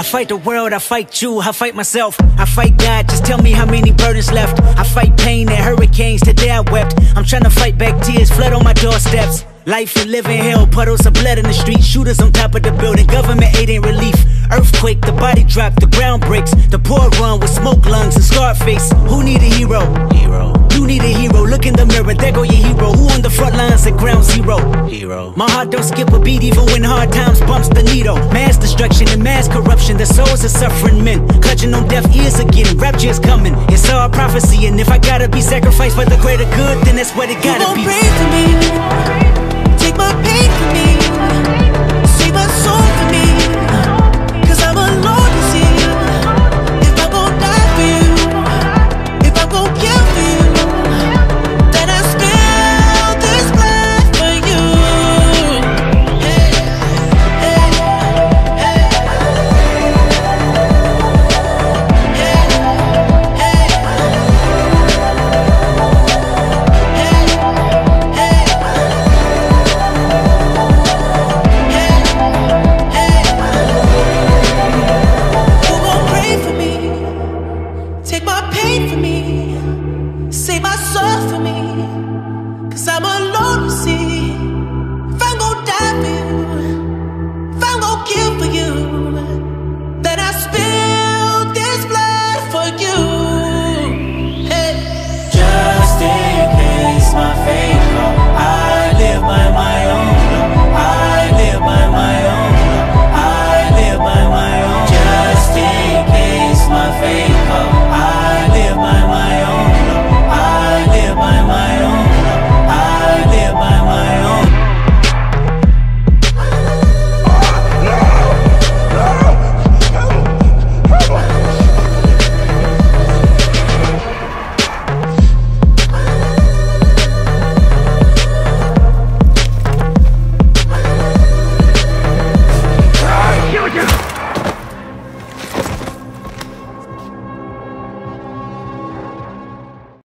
fight the world, I fight you, I fight myself, I fight God, just tell me how many burdens left. I fight pain and hurricanes, today I wept. I'm trying to fight back tears, flood on my doorsteps. Life and living hell, puddles of blood in the street, shooters on top of the building, government aid ain't relief. Earthquake, the body drop, the ground breaks, the poor run with smoke lungs and scarred face. Who need a hero? You need a hero, look in the mirror, there go your hero. Who on the front lines at ground zero? My heart don't skip a beat even when hard times bumps the needle. Mass destruction and mass corruption, the souls of suffering men, clutching on deaf ears again, rapture's coming. It's all prophecy, and if I gotta be sacrificed for the greater good, then that's what it gotta be. You gon' pray for me, take my pain from me.